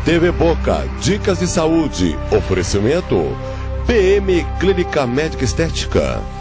TV Boca, dicas de saúde. Oferecimento PM Clínica Médica Estética.